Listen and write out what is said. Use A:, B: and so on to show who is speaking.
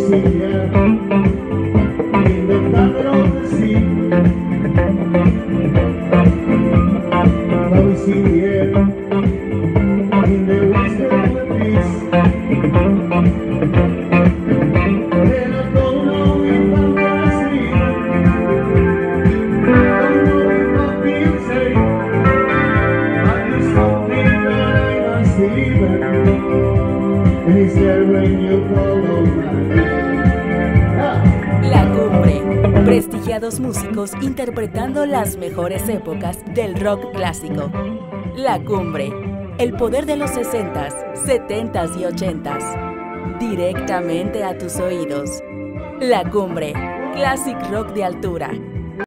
A: in the air, in the thunder of the sea. Clouds in the air, in the whisper of the peace. And I don't know if I'm gonna sleep. Don't know if I feel safe. I just hope that I must believe it. And it's there when you call on my name.
B: La Cumbre. Prestigiados músicos interpretando las mejores épocas del rock clásico. La Cumbre. El poder de los 60s, 70s y 80s. Directamente a tus oídos. La Cumbre. Classic rock de altura.